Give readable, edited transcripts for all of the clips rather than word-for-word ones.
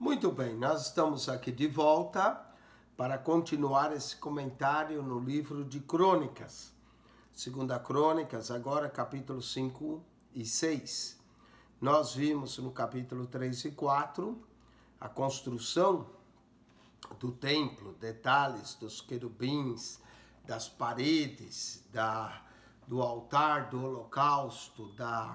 Muito bem, nós estamos aqui de volta para continuar esse comentário no livro de Crônicas. Segunda Crônicas, agora capítulo 5 e 6. Nós vimos no capítulo 3 e 4 a construção do templo, detalhes dos querubins, das paredes, do altar do holocausto, da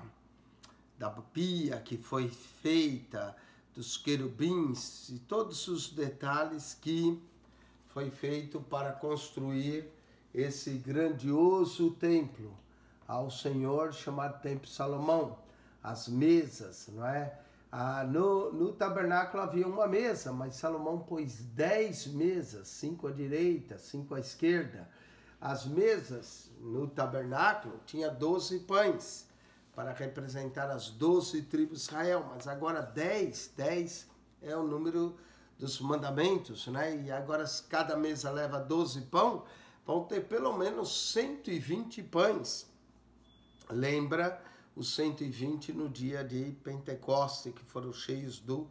pia que foi feita, dos querubins e todos os detalhes que foi feito para construir esse grandioso templo ao Senhor, chamado Templo Salomão. As mesas, não é? No tabernáculo havia uma mesa, mas Salomão pôs 10 mesas, 5 à direita, 5 à esquerda. As mesas no tabernáculo tinha 12 pães, para representar as 12 tribos de Israel, mas agora 10 é o número dos mandamentos, né? E agora cada mesa leva 12 pão, vão ter pelo menos 120 pães. Lembra os 120 no dia de Pentecoste, que foram cheios do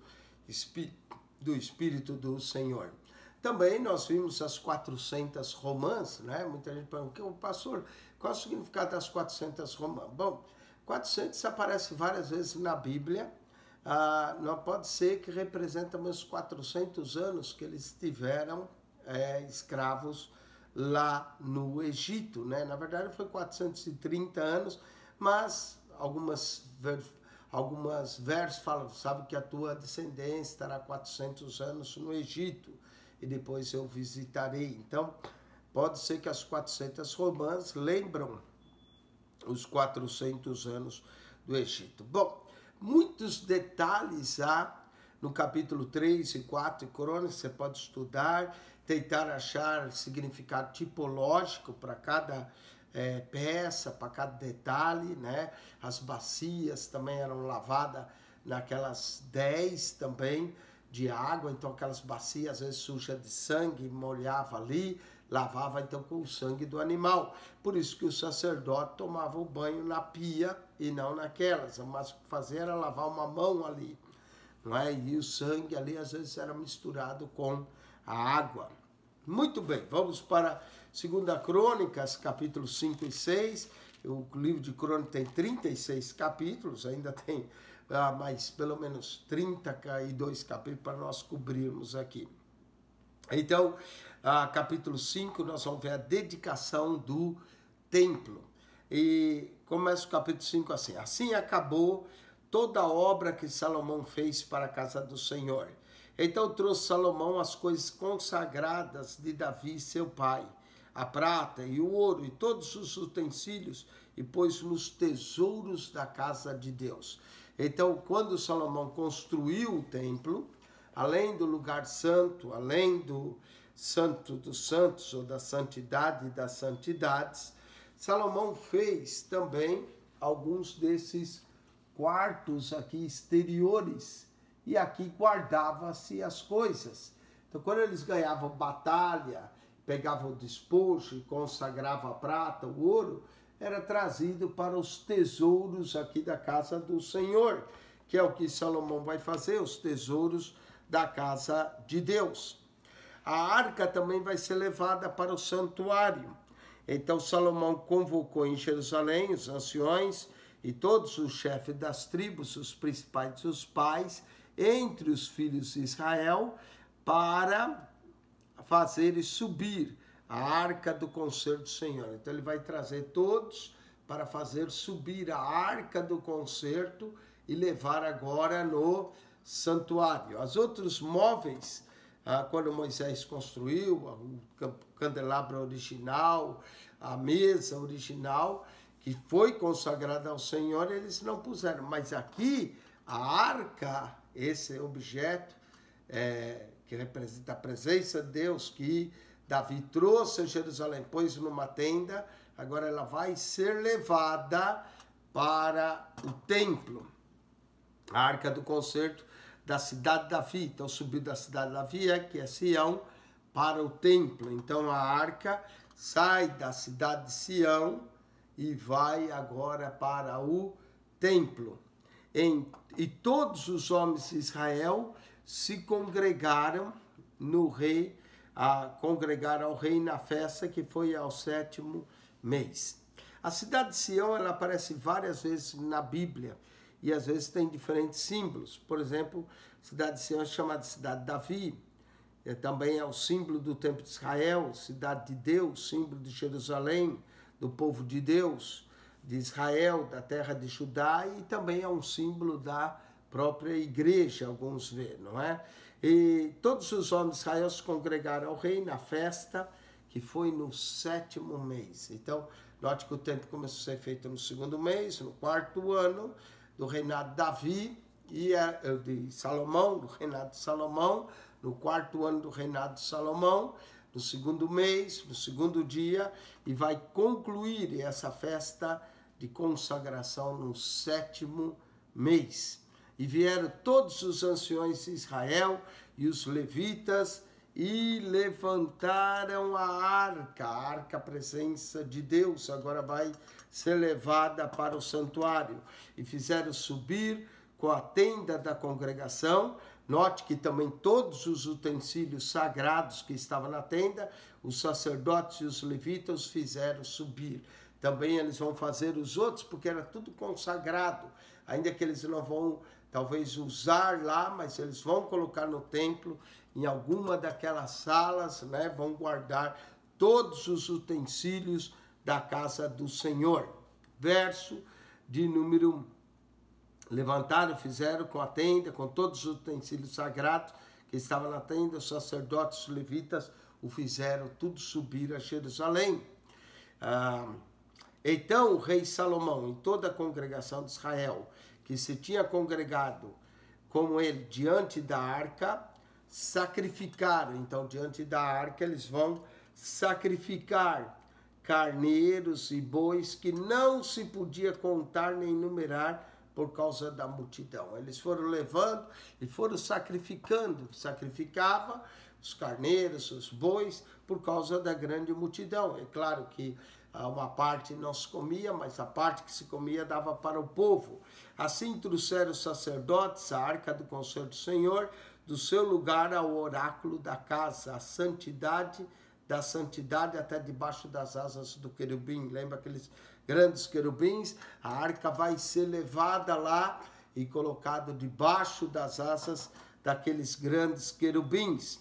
Espírito do Senhor. Também nós vimos as 400 romãs, né? Muita gente pergunta, pastor, qual é o significado das 400 romãs? Bom, 400 aparece várias vezes na Bíblia, não pode ser que representa os 400 anos que eles tiveram escravos lá no Egito, né? Na verdade foi 430 anos, mas algumas versos falam, sabe que a tua descendência estará 400 anos no Egito e depois eu visitarei. Então, pode ser que as 400 romãs lembram os 400 anos do Egito. Bom, muitos detalhes há no capítulo 3 e 4 de Crônicas, você pode estudar, tentar achar significado tipológico para cada peça, para cada detalhe, né? As bacias também eram lavadas naquelas 10 também de água, então aquelas bacias às vezes sujas de sangue, molhava ali, lavava então com o sangue do animal. Por isso que o sacerdote tomava o banho na pia e não naquelas, mas o que fazia era lavar uma mão ali, não é? E o sangue ali às vezes era misturado com a água. Muito bem, vamos para 2 Crônicas, capítulo 5 e 6. O livro de Crônicas tem 36 capítulos, ainda tem mais pelo menos 32 capítulos para nós cobrirmos aqui. Então, capítulo 5, nós vamos ver a dedicação do templo. E começa o capítulo 5 assim. Assim acabou toda a obra que Salomão fez para a casa do Senhor. Então trouxe Salomão as coisas consagradas de Davi, seu pai, a prata e o ouro e todos os utensílios, e pôs nos tesouros da casa de Deus. Então, quando Salomão construiu o templo, além do lugar santo, além do santo dos santos, ou da santidade das santidades, Salomão fez também alguns desses quartos aqui exteriores, e aqui guardava-se as coisas. Então, quando eles ganhavam batalha, pegavam o despojo e consagravam a prata, o ouro, era trazido para os tesouros aqui da casa do Senhor, que é o que Salomão vai fazer, os tesouros da casa de Deus. A arca também vai ser levada para o santuário. Então Salomão convocou em Jerusalém os anciões e todos os chefes das tribos, os principais dos pais, entre os filhos de Israel, para fazer subir a arca do concerto do Senhor. Então ele vai trazer todos para fazer subir a arca do concerto e levar agora no santuário. Os outros móveis, quando Moisés construiu o candelabro original, a mesa original, que foi consagrada ao Senhor, eles não puseram. Mas aqui, a arca, esse objeto que representa a presença de Deus, que Davi trouxe a Jerusalém, pôs numa tenda, agora ela vai ser levada para o templo. A arca do concerto da cidade de Davi. Então subiu da cidade de Davi, que é Sião, para o templo. Então a arca sai da cidade de Sião e vai agora para o templo. E todos os homens de Israel se congregaram no rei, congregaram ao rei na festa que foi ao 7º mês. A cidade de Sião, ela aparece várias vezes na Bíblia e às vezes tem diferentes símbolos. Por exemplo, a cidade de Sião é chamada de cidade de Davi, também é o símbolo do templo de Israel, cidade de Deus, símbolo de Jerusalém, do povo de Deus, de Israel, da terra de Judá, e também é um símbolo da própria igreja, alguns vê, não é? E todos os homens de Israel se congregaram ao rei na festa, que foi no 7º mês. Então, note que o templo começou a ser feito no 2º mês, no 4º ano do reinado de Davi, e de Salomão, do reinado de Salomão, no 4º ano do reinado de Salomão, no 2º mês, no 2º dia, e vai concluir essa festa de consagração no 7º mês. E vieram todos os anciões de Israel e os levitas e levantaram a arca, a presença de Deus, agora vai ser levada para o santuário. E fizeram subir com a tenda da congregação. Note que também todos os utensílios sagrados que estavam na tenda, os sacerdotes e os levitas fizeram subir. Também eles vão fazer os outros, porque era tudo consagrado, ainda que eles não vão talvez usar lá, mas eles vão colocar no templo, em alguma daquelas salas, né? Vão guardar todos os utensílios da casa do Senhor. Verso de número 1. Levantaram, fizeram com a tenda, com todos os utensílios sagrados que estavam na tenda, os sacerdotes, os levitas, o fizeram tudo subir a Jerusalém. Então o rei Salomão e toda a congregação de Israel, que se tinha congregado com ele diante da arca, sacrificaram. Então, diante da arca, eles vão sacrificar carneiros e bois que não se podia contar nem numerar por causa da multidão. Eles foram levando e foram sacrificando. Sacrificava os carneiros, os bois, por causa da grande multidão. É claro que uma parte não se comia, mas a parte que se comia dava para o povo. Assim trouxeram os sacerdotes a arca do conselho do Senhor, do seu lugar ao oráculo da casa, a santidade da santidade até debaixo das asas do querubim. Lembra aqueles grandes querubins? A arca vai ser levada lá e colocada debaixo das asas daqueles grandes querubins.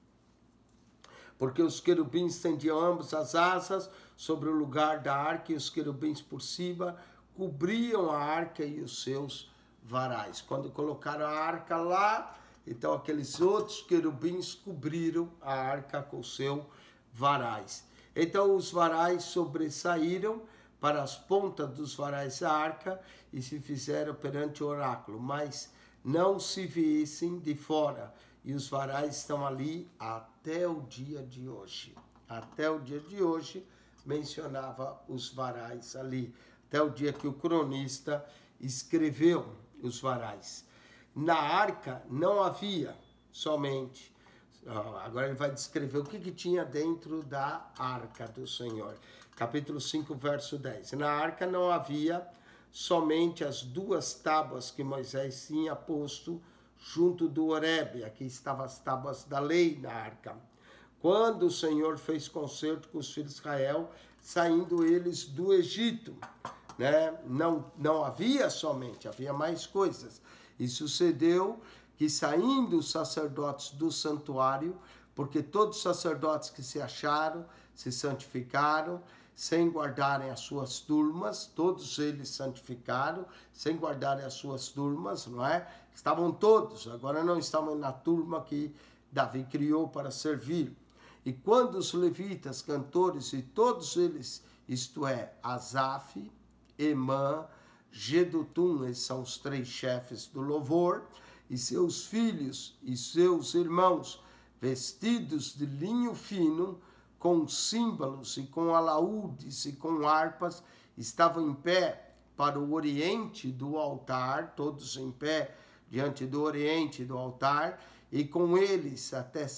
Porque os querubins estendiam ambas as asas sobre o lugar da arca, e os querubins por cima cobriam a arca e os seus varais. Quando colocaram a arca lá, então aqueles outros querubins cobriram a arca com os seus varais. Então os varais sobressaíram para as pontas dos varais da arca e se fizeram perante o oráculo, mas não se vissem de fora. E os varais estão ali até o dia de hoje. Até o dia de hoje mencionava os varais ali. Até o dia que o cronista escreveu os varais. Na arca não havia somente... Agora ele vai descrever o que tinha dentro da arca do Senhor. Capítulo 5, verso 10. Na arca não havia somente as 2 tábuas que Moisés tinha posto junto do Horebe. Aqui estavam as tábuas da lei na arca. Quando o Senhor fez concerto com os filhos de Israel, saindo eles do Egito, né? Não havia somente, havia mais coisas. E sucedeu que, saindo os sacerdotes do santuário, porque todos os sacerdotes que se acharam, se santificaram, sem guardarem as suas turmas, todos eles santificaram, sem guardarem as suas turmas, não é? Estavam todos, agora não estavam na turma que Davi criou para servir. E quando os levitas, cantores e todos eles, isto é, Asaf, Emã, Jedutum, esses são os 3 chefes do louvor, e seus filhos e seus irmãos, vestidos de linho fino, com símbolos e com alaúdes e com harpas, estavam em pé para o oriente do altar, todos em pé diante do oriente do altar, e com eles até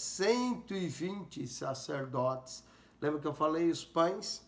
120 sacerdotes. Lembra que eu falei os pães?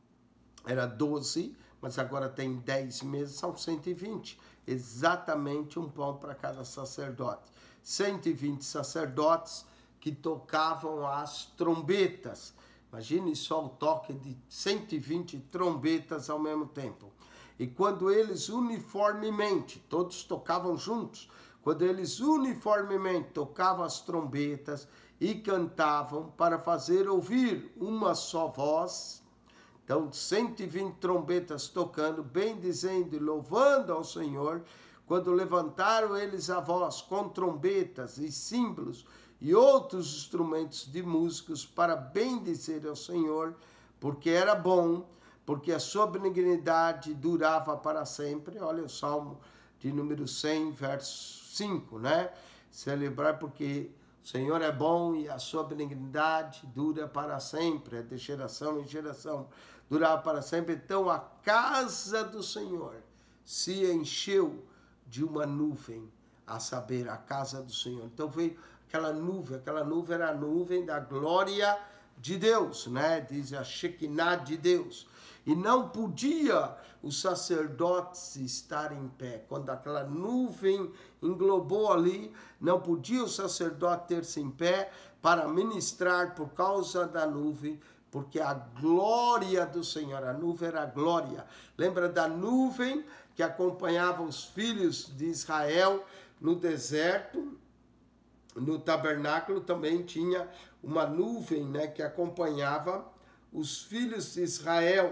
Era 12, mas agora tem 10 mesas, são 120. Exatamente um pão para cada sacerdote. 120 sacerdotes que tocavam as trombetas. Imagine só o toque de 120 trombetas ao mesmo tempo. E quando eles uniformemente, todos tocavam juntos, quando eles uniformemente tocavam as trombetas e cantavam para fazer ouvir uma só voz, então 120 trombetas tocando, bendizendo e louvando ao Senhor, quando levantaram eles a voz com trombetas e símbolos e outros instrumentos de músicos para bendizer ao Senhor, porque era bom, porque a sua benignidade durava para sempre. Olha o Salmo de número 100, verso 5, né? Celebrar porque o Senhor é bom e a sua benignidade dura para sempre, é de geração em geração, durava para sempre. Então a casa do Senhor se encheu de uma nuvem, a saber, a casa do Senhor. Então veio aquela nuvem era a nuvem da glória de Deus, né? Diz a Shekinah de Deus. E não podia os sacerdotes estar em pé. Quando aquela nuvem englobou ali, não podia o sacerdote ter-se em pé para ministrar por causa da nuvem, porque a glória do Senhor, a nuvem era a glória. Lembra da nuvem que acompanhava os filhos de Israel no deserto? No tabernáculo também tinha uma nuvem, né, que acompanhava os filhos de Israel.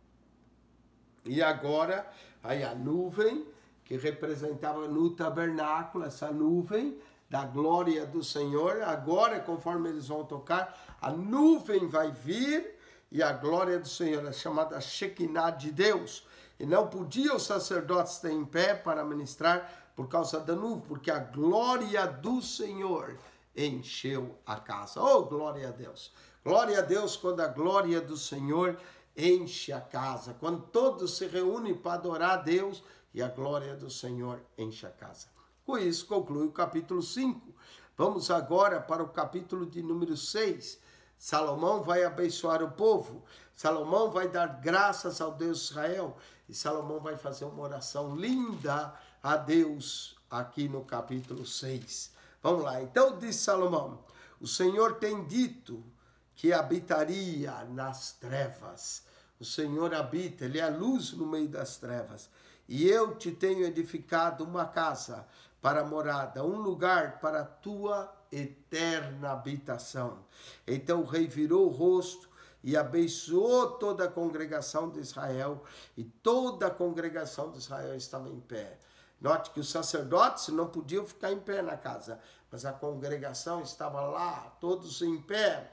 E agora, aí a nuvem que representava no tabernáculo, essa nuvem da glória do Senhor, agora, conforme eles vão tocar, a nuvem vai vir e a glória do Senhor é chamada Shekinah de Deus. E não podia os sacerdotes estar em pé para ministrar por causa da nuvem, porque a glória do Senhor encheu a casa. Oh, glória a Deus! Glória a Deus quando a glória do Senhor enche a casa, quando todos se reúnem para adorar a Deus e a glória do Senhor enche a casa. Com isso conclui o capítulo 5. Vamos agora para o capítulo de número 6. Salomão vai abençoar o povo, Salomão vai dar graças ao Deus de Israel e Salomão vai fazer uma oração linda a Deus aqui no capítulo 6. Vamos lá, então diz Salomão: o Senhor tem dito que habitaria nas trevas. O Senhor habita, Ele é a luz no meio das trevas. E eu te tenho edificado uma casa para morada, um lugar para a tua eterna habitação. Então o rei virou o rosto e abençoou toda a congregação de Israel, e toda a congregação de Israel estava em pé. Note que os sacerdotes não podiam ficar em pé na casa, mas a congregação estava lá, todos em pé.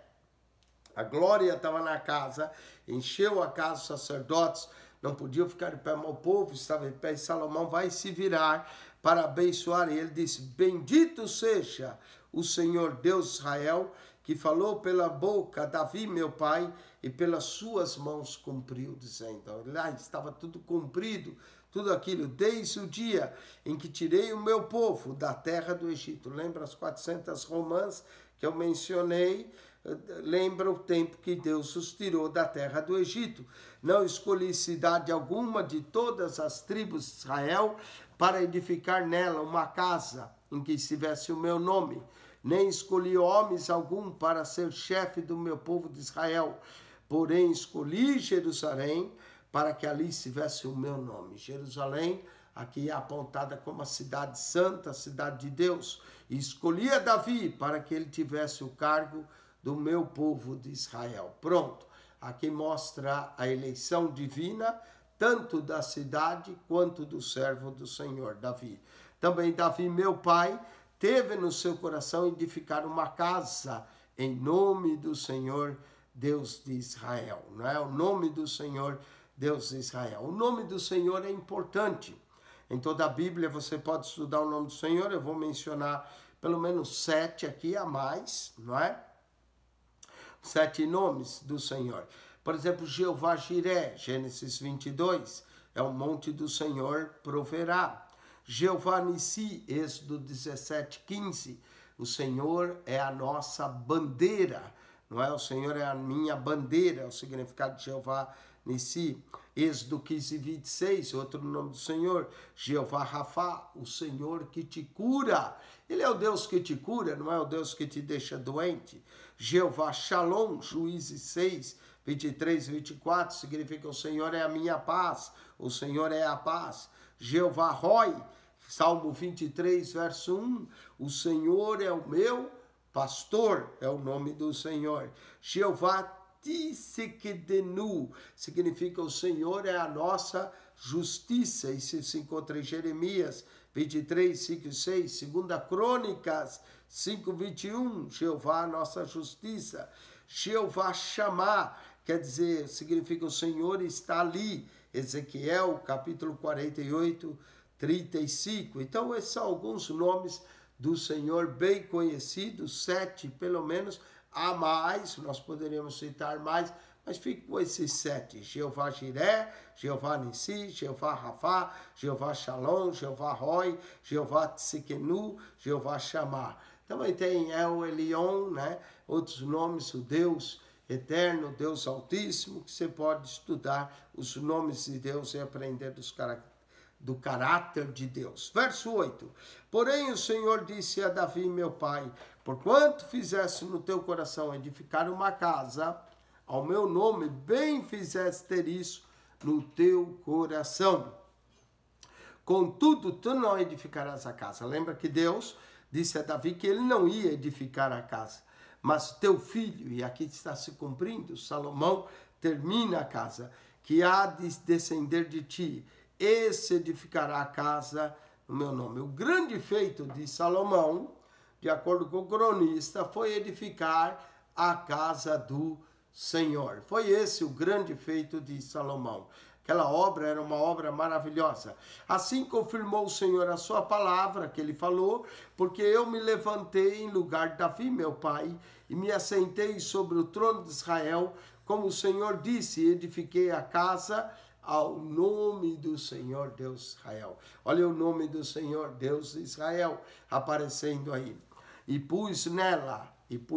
A glória estava na casa, encheu a casa, os sacerdotes não podiam ficar em pé, mas o povo estava em pé, e Salomão vai se virar para abençoar, e ele disse: bendito seja o Senhor Deus de Israel, que falou pela boca Davi, meu pai, e pelas suas mãos cumpriu, dizendo. Lá estava tudo cumprido, tudo aquilo, desde o dia em que tirei o meu povo da terra do Egito. Lembra as 400 romãs que eu mencionei? Lembra o tempo que Deus os tirou da terra do Egito. Não escolhi cidade alguma de todas as tribos de Israel para edificar nela uma casa em que estivesse o meu nome. Nem escolhi homens algum para ser chefe do meu povo de Israel. Porém, escolhi Jerusalém para que ali estivesse o meu nome. Jerusalém, aqui é apontada como a cidade santa, a cidade de Deus. E escolhi a Davi para que ele tivesse o cargo do meu povo de Israel. Pronto, aqui mostra a eleição divina, tanto da cidade quanto do servo do Senhor, Davi. Também Davi, meu pai, teve no seu coração edificar uma casa em nome do Senhor, Deus de Israel. Não é? O nome do Senhor, Deus de Israel. O nome do Senhor é importante. Em toda a Bíblia você pode estudar o nome do Senhor. Eu vou mencionar pelo menos 7 aqui a mais, não é? 7 nomes do Senhor. Por exemplo, Jeová Jiré, Gênesis 22, é o monte do Senhor proverá. Jeová Nissi, Êxodo 17, 15, o Senhor é a nossa bandeira, não é? O Senhor é a minha bandeira, é o significado de Jeová Nissi. Êxodo 15, 26, outro nome do Senhor, Jeová Rafá, o Senhor que te cura. Ele é o Deus que te cura, não é o Deus que te deixa doente. Jeová Shalom, Juízes 6, 23 e 24, significa o Senhor é a minha paz, o Senhor é a paz. Jeová Roi, Salmo 23, verso 1, o Senhor é o meu pastor, é o nome do Senhor. Jeová Tissekedenu, significa o Senhor é a nossa justiça. Isso se encontra em Jeremias 23, 5 e 6, 2 Crônicas 5, 21, Jeová a nossa justiça. Jeová Chamar, quer dizer, significa o Senhor está ali. Ezequiel, capítulo 48, 35. Então, esses são alguns nomes do Senhor bem conhecidos, 7 pelo menos. Há mais, nós poderíamos citar mais, mas fique com esses 7. Jeová Jiré, Jeová Nissi, Jeová Rafá, Jeová Shalom, Jeová Roi, Jeová Tsikenu, Jeová Chamar. Também tem El Elyon, né? Outros nomes, o Deus Eterno, Deus Altíssimo, que você pode estudar os nomes de Deus e aprender do caráter de Deus. Verso 8. Porém o Senhor disse a Davi, meu pai, porquanto fizeste no teu coração edificar uma casa, ao meu nome, bem fizeste ter isso no teu coração. Contudo, tu não edificarás a casa. Lembra que Deus disse a Davi que ele não ia edificar a casa, mas teu filho, e aqui está se cumprindo, Salomão termina a casa, que há de descender de ti, esse edificará a casa no meu nome. O grande feito de Salomão, de acordo com o cronista, foi edificar a casa do Senhor. Foi esse o grande feito de Salomão. Aquela obra era uma obra maravilhosa. Assim confirmou o Senhor a sua palavra que ele falou, porque eu me levantei em lugar de Davi, meu pai, e me assentei sobre o trono de Israel, como o Senhor disse, edifiquei a casa ao nome do Senhor Deus de Israel. Olha o nome do Senhor Deus de Israel aparecendo aí. E pus nela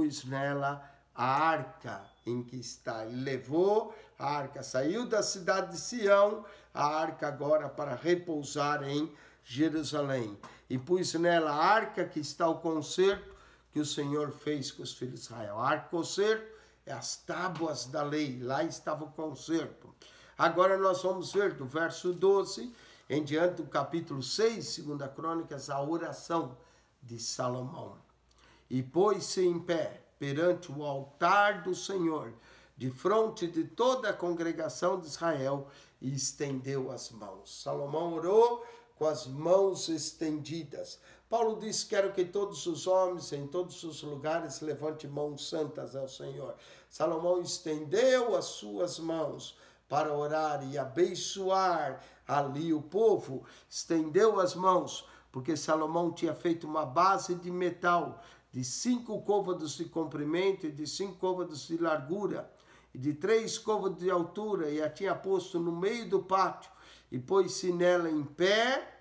a arca em que está. Ele levou a arca, saiu da cidade de Sião, a arca agora para repousar em Jerusalém. E pus nela a arca que está o concerto que o Senhor fez com os filhos de Israel. A arca concerto é as tábuas da lei, lá estava o concerto. Agora nós vamos ver do verso 12 em diante do capítulo 6, 2 Crônicas, a oração de Salomão. E pôs-se em pé perante o altar do Senhor, de fronte de toda a congregação de Israel, e estendeu as mãos. Salomão orou com as mãos estendidas. Paulo disse, quero que todos os homens, em todos os lugares, levantem mãos santas ao Senhor. Salomão estendeu as suas mãos para orar e abençoar ali o povo. Estendeu as mãos, porque Salomão tinha feito uma base de metal, de 5 côvados de comprimento e de 5 côvados de largura, e de 3 côvados de altura, e a tinha posto no meio do pátio, e pôs-se nela em pé,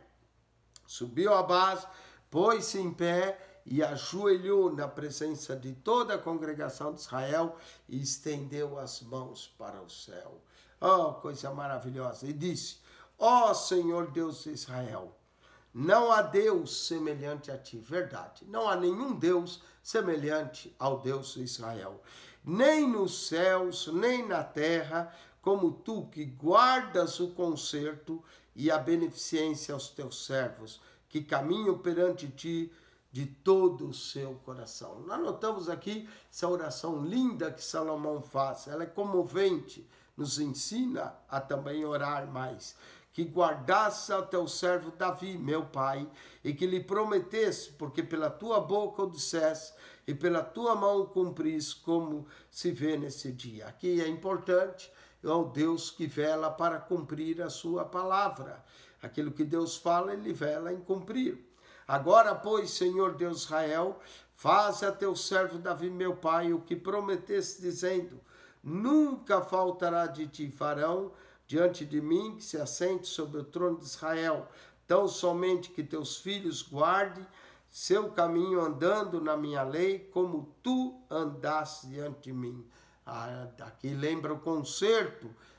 subiu a base, pôs-se em pé, e ajoelhou na presença de toda a congregação de Israel, e estendeu as mãos para o céu. Oh, coisa maravilhosa! E disse, ó Senhor Deus de Israel, não há Deus semelhante a ti, verdade. Não há nenhum Deus semelhante ao Deus de Israel. Nem nos céus, nem na terra, como tu que guardas o conserto e a beneficência aos teus servos, que caminham perante ti de todo o seu coração. Nós notamos aqui essa oração linda que Salomão faz. Ela é comovente, nos ensina a também orar mais. Que guardasse ao teu servo Davi, meu pai, e que lhe prometesse, porque pela tua boca o dissesse, e pela tua mão cumprisse, como se vê nesse dia. Aqui é importante, é o Deus que vela para cumprir a sua palavra. Aquilo que Deus fala, ele vela em cumprir. Agora, pois, Senhor Deus de Israel, faz a teu servo Davi, meu pai, o que prometeste, dizendo, nunca faltará de ti varão diante de mim, que se assente sobre o trono de Israel, tão somente que teus filhos guardem seu caminho andando na minha lei, como tu andaste diante de mim. Aqui lembra o concerto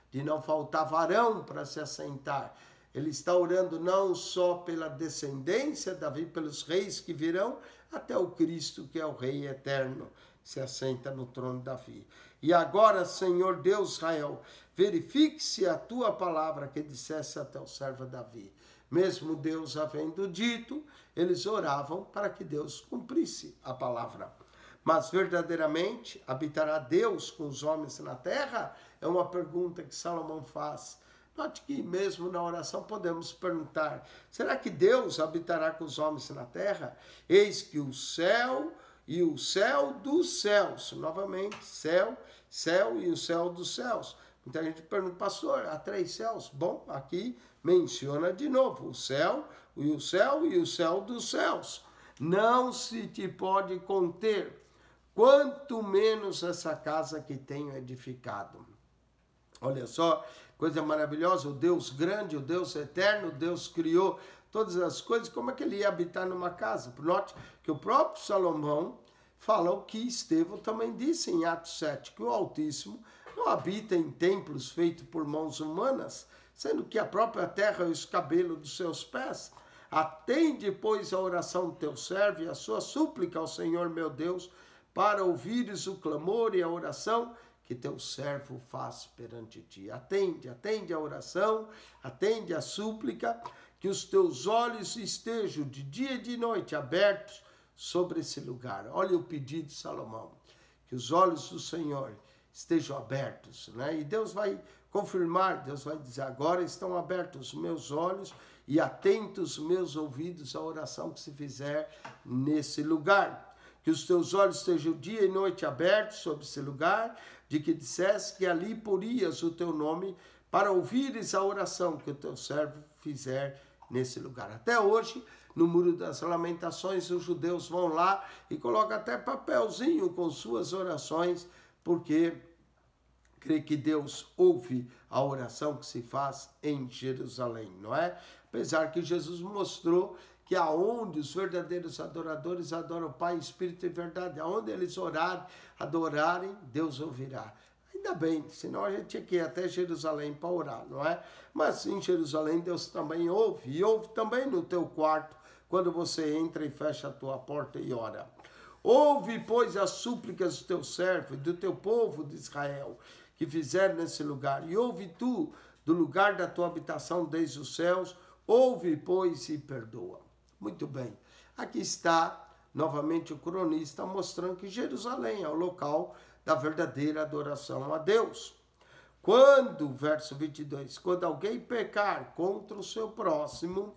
de não faltar varão para se assentar. Ele está orando não só pela descendência, Davi, pelos reis que virão, até o Cristo, que é o Rei eterno, se assenta no trono de Davi. E agora, Senhor Deus Israel, verifique-se a tua palavra que dissesse até o servo Davi. Mesmo Deus havendo dito, eles oravam para que Deus cumprisse a palavra. Mas verdadeiramente habitará Deus com os homens na terra? É uma pergunta que Salomão faz. Note que mesmo na oração podemos perguntar, será que Deus habitará com os homens na terra? Eis que o céu e o céu dos céus, novamente, céu e o céu dos céus. Muita gente pergunta, pastor, há 3 céus? Bom, aqui menciona de novo, o céu e o céu dos céus. Não se te pode conter, quanto menos essa casa que tenho edificado. Olha só, coisa maravilhosa, o Deus grande, o Deus eterno, o Deus criou todas as coisas, como é que ele ia habitar numa casa? Note que o próprio Salomão fala o que Estevão também disse em Atos 7, que o Altíssimo não habita em templos feitos por mãos humanas, sendo que a própria terra é o escabelo dos seus pés. Atende, pois, a oração do teu servo e a sua súplica ao Senhor meu Deus, para ouvires o clamor e a oração que teu servo faz perante ti. Atende a oração, atende a súplica, que os teus olhos estejam de dia e de noite abertos sobre esse lugar. Olha o pedido de Salomão, que os olhos do Senhor estejam abertos, né? E Deus vai confirmar, Deus vai dizer, agora estão abertos os meus olhos e atentos os meus ouvidos à oração que se fizer nesse lugar. Que os teus olhos estejam dia e noite abertos sobre esse lugar, de que dissesse que ali porias o teu nome, para ouvires a oração que o teu servo fizer nesse lugar. Até hoje, no Muro das Lamentações, os judeus vão lá e colocam até papelzinho com suas orações, porque crê que Deus ouve a oração que se faz em Jerusalém, não é? Apesar que Jesus mostrou que aonde os verdadeiros adoradores adoram o Pai, Espírito e verdade, aonde eles adorarem, Deus ouvirá. Ainda bem, senão a gente tinha que ir até Jerusalém para orar, não é? Mas em Jerusalém Deus também ouve, e ouve também no teu quarto, quando você entra e fecha a tua porta e ora. Ouve, pois, as súplicas do teu servo e do teu povo de Israel, que fizeram nesse lugar, e ouve tu, do lugar da tua habitação desde os céus, ouve, pois, e perdoa. Muito bem, aqui está novamente o cronista mostrando que Jerusalém é o local da verdadeira adoração a Deus. Quando, verso 22, quando alguém pecar contra o seu próximo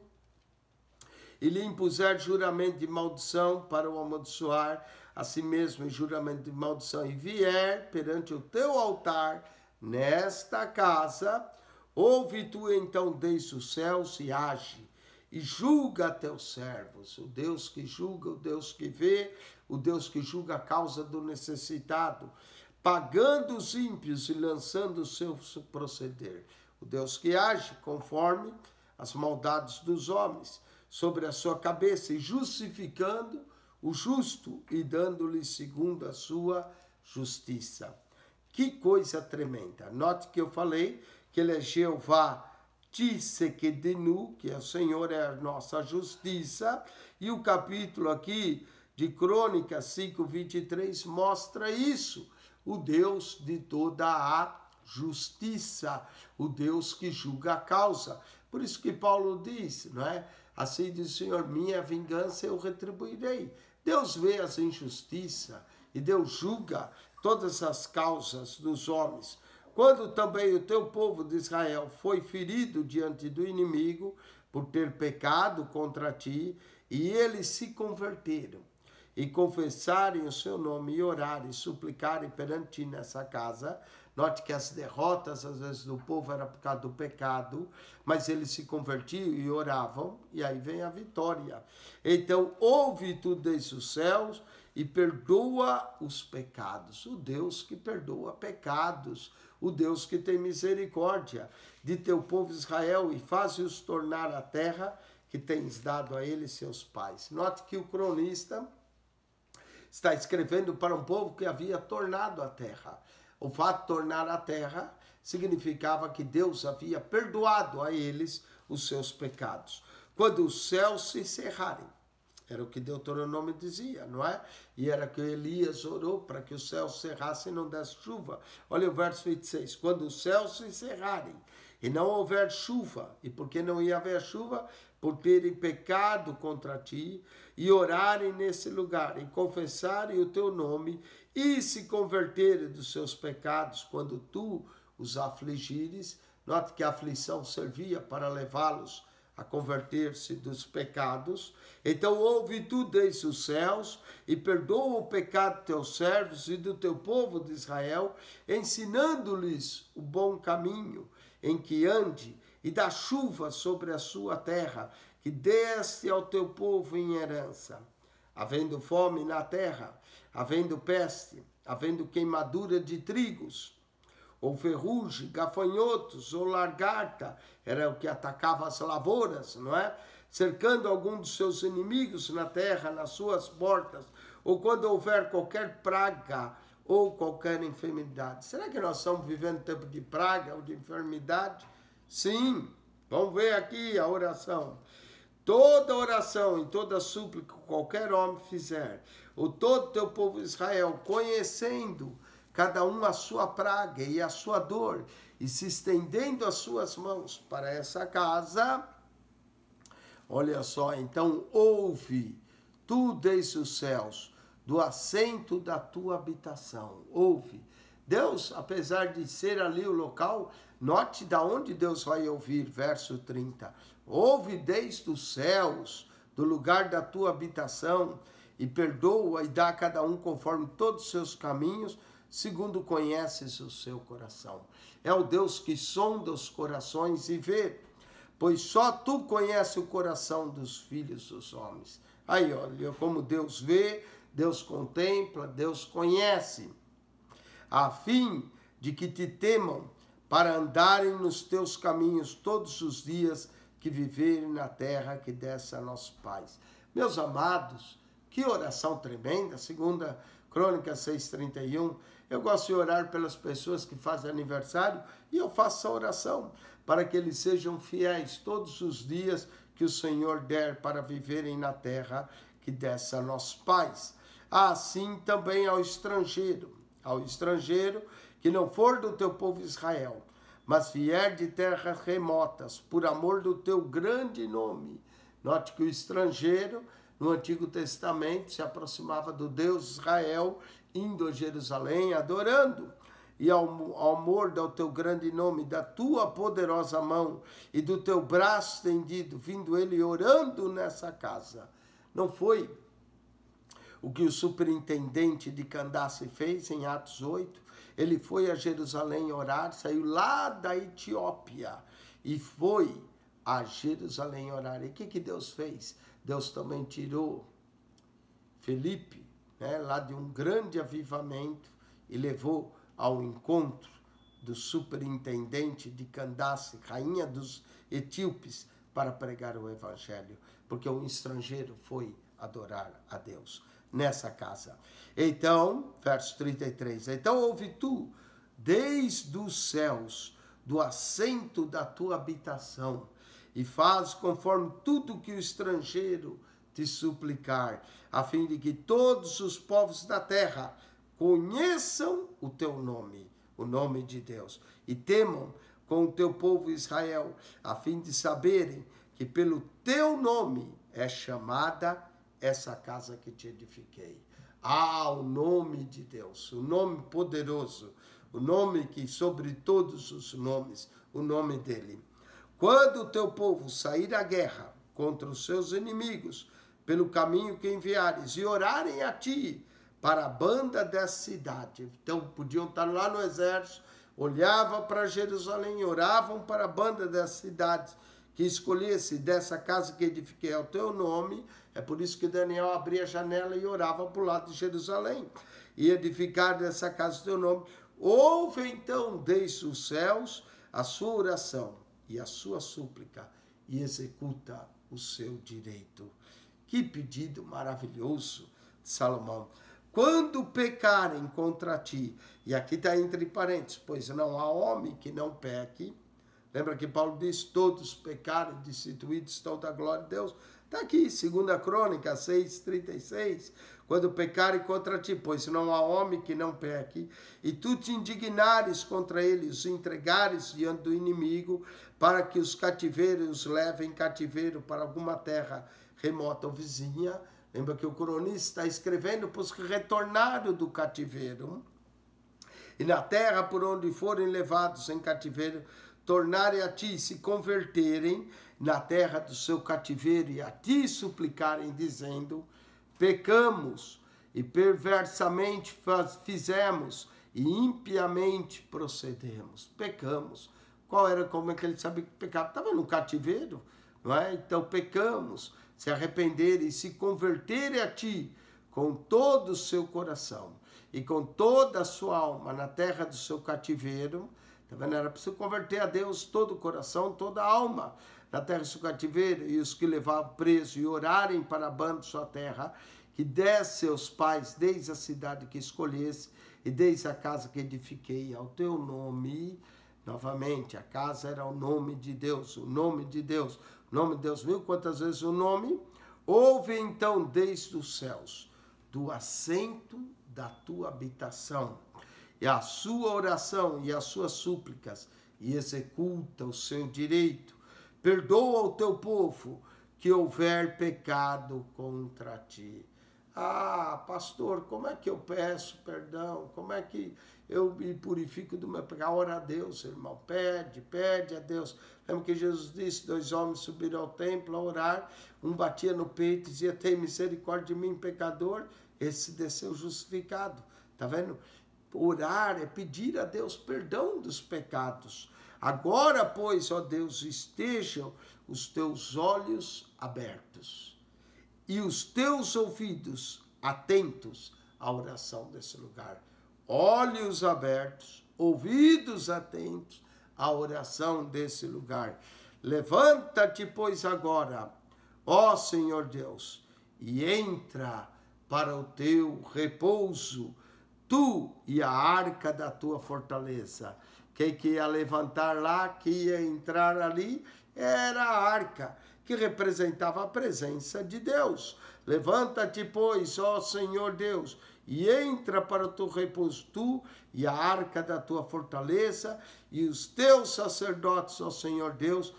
e lhe impuser juramento de maldição para o amaldiçoar a si mesmo em juramento de maldição, e vier perante o teu altar nesta casa, ouve tu então desde os céus e age, e julga teus servos, o Deus que julga, o Deus que vê, o Deus que julga a causa do necessitado, pagando os ímpios e lançando o seu proceder, o Deus que age conforme as maldades dos homens sobre a sua cabeça, e justificando o justo e dando-lhe segundo a sua justiça. Que coisa tremenda! Note que eu falei que ele é Jeová Tsidkenu, que é o Senhor, é a nossa justiça, e o capítulo aqui de Crônicas 5:23 mostra isso, o Deus de toda a justiça, o Deus que julga a causa. Por isso que Paulo diz, não é? Assim diz o Senhor, minha vingança eu retribuirei. Deus vê as injustiças e Deus julga todas as causas dos homens. Quando também o teu povo de Israel foi ferido diante do inimigo por ter pecado contra ti, e eles se converteram, e confessarem o seu nome, e orarem, e suplicarem perante ti nessa casa. Note que as derrotas, às vezes, do povo era por causa do pecado, mas eles se convertiam e oravam, e aí vem a vitória. Então, ouve tu desde os céus e perdoa os pecados. O Deus que perdoa pecados, o Deus que tem misericórdia de teu povo Israel, e faz-os tornar a terra que tens dado a eles, seus pais. Note que o cronista está escrevendo para um povo que havia tornado a terra. O fato de tornar a terra significava que Deus havia perdoado a eles os seus pecados. Quando os céus se cerrarem, era o que Deuteronômio dizia, não é? E era que Elias orou para que os céus cerrassem e não desse chuva. Olha o verso 26. Quando os céus se cerrarem e não houver chuva, e por que não ia haver chuva? Por terem pecado contra ti, e orarem nesse lugar, e confessarem o teu nome, e se converterem dos seus pecados, quando tu os afligires. Note que a aflição servia para levá-los a converter-se dos pecados. Então ouve tu desde os céus e perdoa o pecado de teus servos e do teu povo de Israel, ensinando-lhes o bom caminho em que ande, e dá chuva sobre a sua terra, que deste ao teu povo em herança. Havendo fome na terra, havendo peste, havendo queimadura de trigos, ou ferrugem, gafanhotos, ou lagarta, era o que atacava as lavouras, não é? Cercando algum dos seus inimigos na terra, nas suas portas, ou quando houver qualquer praga ou qualquer enfermidade. Será que nós estamos vivendo tempo de praga ou de enfermidade? Sim. Vamos ver aqui a oração. Toda oração e toda súplica que qualquer homem fizer, ou todo teu povo Israel, conhecendo cada um a sua praga e a sua dor, e se estendendo as suas mãos para essa casa, olha só, então ouve tu desde os céus, do assento da tua habitação. Ouve. Deus, apesar de ser ali o local, note da onde Deus vai ouvir, verso 30. Ouve desde os céus, do lugar da tua habitação, e perdoa e dá a cada um conforme todos os seus caminhos, segundo conheces o seu coração. É o Deus que sonda os corações e vê, pois só tu conheces o coração dos filhos dos homens. Aí, olha como Deus vê, Deus contempla, Deus conhece, a fim de que te temam, para andarem nos teus caminhos todos os dias que viverem na terra que desse a nossos pais. Meus amados, que oração tremenda, 2 Crônicas 6:31. Eu gosto de orar pelas pessoas que fazem aniversário e eu faço essa oração para que eles sejam fiéis todos os dias que o Senhor der para viverem na terra que desse a nossos pais. Assim também ao estrangeiro que não for do teu povo Israel, mas vier de terras remotas, por amor do teu grande nome. Note que o estrangeiro, no Antigo Testamento, se aproximava do Deus Israel, indo a Jerusalém, adorando. E ao amor do teu grande nome, da tua poderosa mão e do teu braço estendido, vindo ele orando nessa casa. Não foi o que o superintendente de Candace fez em Atos 8? Ele foi a Jerusalém orar, saiu lá da Etiópia e foi a Jerusalém orar. E o que Deus fez? Deus também tirou Felipe, lá de um grande avivamento, e levou ao encontro do superintendente de Candace, rainha dos etíopes, para pregar o evangelho, porque um estrangeiro foi adorar a Deus nessa casa. Então, verso 33, então ouve tu desde os céus, do assento da tua habitação, e faz conforme tudo que o estrangeiro te suplicar, a fim de que todos os povos da terra conheçam o teu nome, o nome de Deus, e temam com o teu povo Israel, a fim de saberem que pelo teu nome é chamada essa casa que te edifiquei. O nome de Deus, o nome poderoso, o nome que sobre todos os nomes, o nome dele. Quando o teu povo sair à guerra contra os seus inimigos, pelo caminho que enviares, e orarem a ti para a banda dessa cidade. Então podiam estar lá no exército, olhavam para Jerusalém, oravam para a banda dessa cidade, que escolhesse dessa casa que edifiquei ao teu nome. É por isso que Daniel abria a janela e orava para o lado de Jerusalém, e edificar dessa casa o teu nome. Ouve então desde os céus a sua oração e a sua súplica, e executa o seu direito. Que pedido maravilhoso de Salomão. quando pecarem contra ti, e aqui está entre parênteses, pois não há homem que não peque. Lembra que Paulo diz, todos pecaram, destituídos estão da glória de Deus? Está aqui, 2 Crônicas 6:36, quando pecarem contra ti, pois não há homem que não peque, e tu te indignares contra eles, os entregares diante do inimigo, para que os cativeiros os levem cativeiro para alguma terra remota ou vizinha. Lembra que o cronista está escrevendo para os que retornaram do cativeiro, e na terra por onde forem levados em cativeiro, tornarem a ti, se converterem na terra do seu cativeiro e a ti suplicarem, dizendo, pecamos e perversamente fizemos e impiamente procedemos. Pecamos. Como é que ele sabia que pecava? Estava no cativeiro, não é? Então pecamos, se arrependerem e se converterem a ti com todo o seu coração e com toda a sua alma na terra do seu cativeiro. Tá vendo? Era preciso converter a Deus todo o coração, toda a alma na terra do seu cativeiro, e os que levavam preso e orarem para a banda de sua terra, que desse seus pais desde a cidade que escolhesse e desde a casa que edifiquei ao teu nome. Novamente, a casa era o nome de Deus, o nome de Deus, o nome de Deus. Viu quantas vezes o nome? Ouve então desde os céus, do assento da tua habitação, e a sua oração e as suas súplicas, e executa o seu direito. Perdoa o teu povo que houver pecado contra ti. Ah, pastor, como é que eu peço perdão? Como é que eu me purifico do meu pecado? Ora a Deus, irmão. Pede a Deus. Lembra que Jesus disse, 2 homens subiram ao templo a orar, um batia no peito e dizia, tem misericórdia de mim, pecador. Esse desceu justificado. Tá vendo? Orar é pedir a Deus perdão dos pecados. Agora, pois, ó Deus, estejam os teus olhos abertos e os teus ouvidos atentos à oração desse lugar. Olhos abertos, ouvidos atentos à oração desse lugar. Levanta-te, pois, agora, ó Senhor Deus, e entra para o teu repouso, tu e a arca da tua fortaleza. Quem que ia levantar lá, que ia entrar ali, era a arca, que representava a presença de Deus. Levanta-te, pois, ó Senhor Deus, e entra para o teu repouso, tu e a arca da tua fortaleza, e os teus sacerdotes, ó Senhor Deus,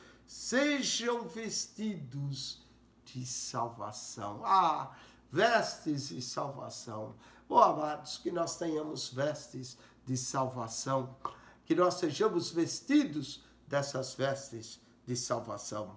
sejam vestidos de salvação. Ah, vestes de salvação. Oh, amados, que nós tenhamos vestes de salvação, que nós sejamos vestidos dessas vestes de salvação.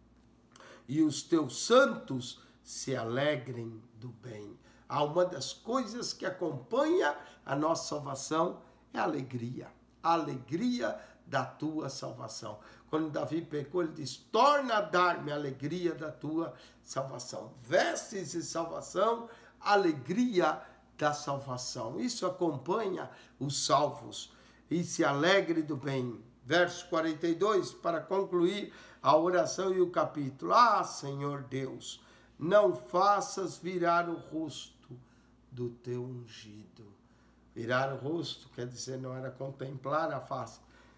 E os teus santos se alegrem do bem. Ah, uma das coisas que acompanha a nossa salvação é a alegria da tua salvação. Quando Davi pecou, ele diz, torna a dar-me a alegria da tua salvação. Vestes de salvação, alegria da salvação. Isso acompanha os salvos. E se alegre do bem. Verso 42, para concluir a oração e o capítulo. Ah, Senhor Deus, não faças virar o rosto do teu ungido. Virar o rosto quer dizer, não era contemplar a face.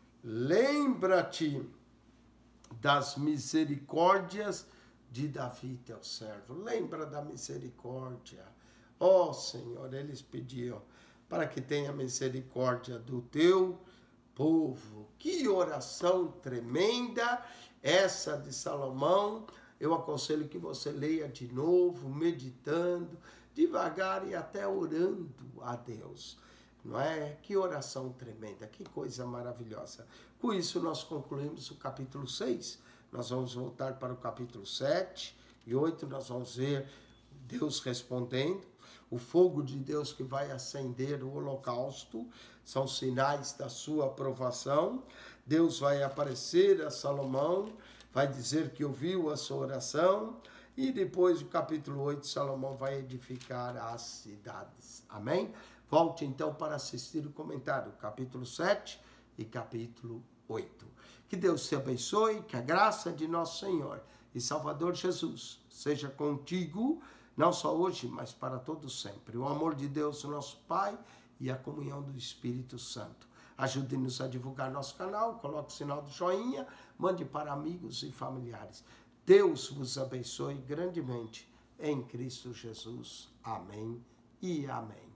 Lembra-te das misericórdias de Davi, teu servo. Lembra da misericórdia. Ó Senhor, eles pediam para que tenha misericórdia do teu povo. Que oração tremenda essa de Salomão. Eu aconselho que você leia de novo, meditando, devagar e até orando a Deus. Não é? Que oração tremenda, que coisa maravilhosa. Com isso nós concluímos o capítulo 6. Nós vamos voltar para o capítulo 7 e 8, nós vamos ver Deus respondendo. O fogo de Deus que vai acender o holocausto, são sinais da sua aprovação. Deus vai aparecer a Salomão, vai dizer que ouviu a sua oração, e depois o capítulo 8, Salomão vai edificar as cidades. Amém? Volte então para assistir o comentário, capítulo 7 e capítulo 8. Que Deus te abençoe, que a graça de nosso Senhor e Salvador Jesus seja contigo, não só hoje, mas para todo sempre. O amor de Deus, nosso Pai, e a comunhão do Espírito Santo. Ajude-nos a divulgar nosso canal, coloque o sinal do joinha, mande para amigos e familiares. Deus vos abençoe grandemente em Cristo Jesus. Amém e amém.